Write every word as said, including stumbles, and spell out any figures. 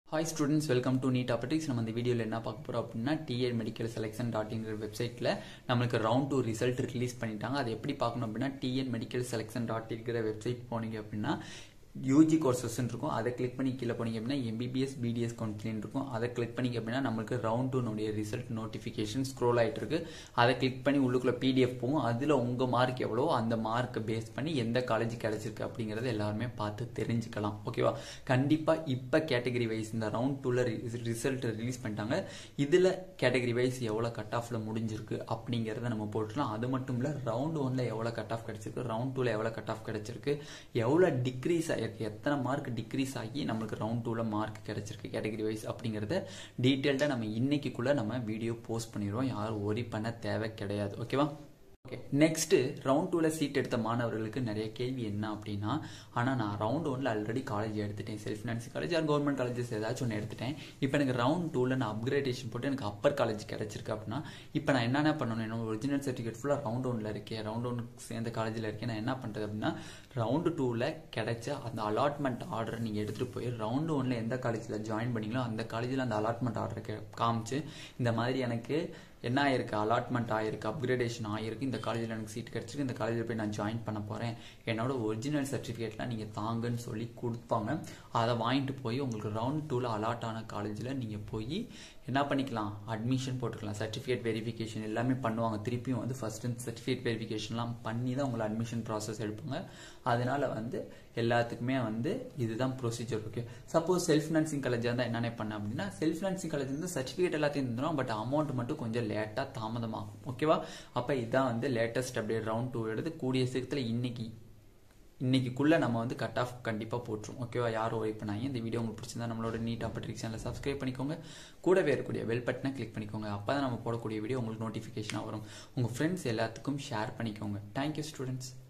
Hi students, welcome to Neet Topics. நம்ம இந்த வீடியோல என்ன பார்க்க போறோம் அப்படினா T N medical selection dot in வெப்சைட்ல நமக்கு round two ரிசல்ட் ரிலீஸ் பண்ணிட்டாங்க. அது எப்படி பார்க்கணும் அப்படினா T N medical selection dot in website போனீங்க அப்படினா U G courses இருக்கும். அதை கிளிக் பண்ணி கீழ போனீங்க அப்படினா M B B S B D S counselling இருக்கும். அதை கிளிக் பண்ணீங்க அப்படினா நமக்கு round two உடைய ரிசல்ட் நோட்டிஃபிகேஷன் ஸ்க்ரோல் ஆயிட்டு இருக்கு. அதை கிளிக் பண்ணி உள்ளுக்குள்ள P D F போகும். அதுல உங்க மார்க் எவ்வளவோ அந்த மார்க் பேஸ் பண்ணி எந்த காலேஜ் கிடைச்சிருக்கு அப்படிங்கறத எல்லாரும் பார்த்து தெரிஞ்சுக்கலாம். ஓகேவா? கண்டிப்பா இப்ப கேட்டகரி வைஸ் இந்த round two ல ரிசல்ட் ரிலீஸ் பண்ணிட்டாங்க. இதுல கேட்டகரி வைஸ் எவ்வளவு கட் ஆஃப்ல முடிஞ்சிருக்கு அப்படிங்கறத நம்ம போட்டுறலாம். அது மட்டும் இல்ல round one ல எவ்வளவு கட் ஆஃப் கிடைச்சிருக்கு, round two ல எவ்வளவு கட் ஆஃப் கிடைச்சிருக்கு, எவ்வளவு டிக்ரீஸ் எத்தனை மார்க் டிக்ரீஸ் ஆகி நமக்கு ரவுண்ட் டூ ல மார்க் கிடைச்சிருக்கு கேட்டகரி வைஸ் அப்படிங்கறத டீடைலா நம்ம இன்னைக்குள்ள நம்ம வீடியோ போஸ்ட் பண்ணிடுவோம். யாரும் worry பண்ண தேவை கிடையாது. ஓகேவா? ஓகே, நெக்ஸ்ட் ரவுண்ட் டூ ல சீட் எடுத்த மாணவர்களுக்கு நிறைய கேள்வி என்ன அப்படின்னா, ஆனா நான் ரவுண்ட் ஒன் ல ஆல்ரெடி காலேஜ் எடுத்துட்டேன், self finance college or government colleges ஏதாச்சும் ஒன்று எடுத்துட்டேன். இப்போ எனக்கு ரவுண்ட் டூ ல நான் அப்கிரேடேஷன் போட்டு எனக்கு அப்பர் காலேஜ் கிடைச்சிருக்கு அப்படின்னா இப்போ நான் என்னென்ன பண்ணணும், என்னோட ஒரிஜினல் சர்டிஃபிகேட் ஃபுல்லாக ரவுண்ட் ஒன்ல இருக்கேன், ரவுண்ட் ஒன் சேர்ந்த காலேஜில் இருக்கேன், நான் என்ன பண்றது அப்படின்னா ரவுண்ட் டூ ல கிடைச்ச அந்த அலாட்மெண்ட் ஆர்டர் நீங்க எடுத்துட்டு போய் ரவுண்ட் ஒன்ல எந்த காலேஜில் ஜாயின் பண்ணீங்களோ அந்த காலேஜில் அந்த அலாட்மெண்ட் ஆர்டர் காமிச்சு இந்த மாதிரி எனக்கு என்ன ஆயிருக்கு, அலாட்மெண்ட் ஆயிருக்கு, அப்கிரேடேஷன் ஆயிருக்கு, இந்த காலேஜில் எனக்கு சீட் கிடைச்சிருக்கு, இந்த காலேஜில் போய் நான் ஜாயின் பண்ண போறேன், என்னோட ஒரிஜினல் சர்டிஃபிகேட்லாம் நீங்க தாங்கன்னு சொல்லி கொடுப்பாங்க. அதை வாங்கிட்டு போய் உங்களுக்கு ரவுண்ட் டூல அலாட் ஆன காலேஜில் நீங்க போய் என்ன பண்ணிக்கலாம், அட்மிஷன் போட்டுக்கலாம். சர்டிஃபிகேட் வெரிஃபிகேஷன் எல்லாமே பண்ணுவாங்க. திருப்பியும் வந்து ஃபர்ஸ்ட் சர்டிஃபிகேட் வெரிஃபிகேஷன்லாம் பண்ணி தான் உங்களை அட்மிஷன் ப்ராசஸ் எடுப்பாங்க. அதனால வந்து எல்லாத்துக்குமே வந்து இதுதான் procedure. Okay, suppose self financing college இருந்தால் என்னென்ன பண்ண அப்படின்னா செல்ஃப் ஃபினான்சிங் காலேஜ் வந்து சர்டிஃபிகேட் எல்லாத்தையும் தந்துடும், பட் அமௌண்ட் மட்டும் கொஞ்சம் லேட்டா தாமதமாகும். ஓகேவா? அப்ப இதான் வந்து லேட்டஸ்ட் அப்டேட் ரவுண்ட் டூ எடுத்து கூடிய சீக்கிரத்துல இன்னைக்கு இன்னைக்குள்ள நம்ம வந்து கட் ஆஃப் கண்டிப்பா போட்டுரும். ஓகேவா? யாரும் ஒர்க் பண்ணாங்க. இந்த வீடியோ உங்களுக்கு பிடிச்சிருந்தா நம்மளோட நீட் டாபிக்ஸ் சேனலை சப்ஸ்கிரைப் பண்ணிக்கோங்க. கூடவே இருக்கக்கூடிய பெல் பட்டனை கிளிக் பண்ணிக்கோங்க. அப்பதான் நம்ம போடக்கூடிய வீடியோ உங்களுக்கு நோட்டிபிகேஷனா வரும். உங்க ஃப்ரெண்ட்ஸ் எல்லாத்துக்கும் ஷேர் பண்ணிக்கோங்க. Thank you students.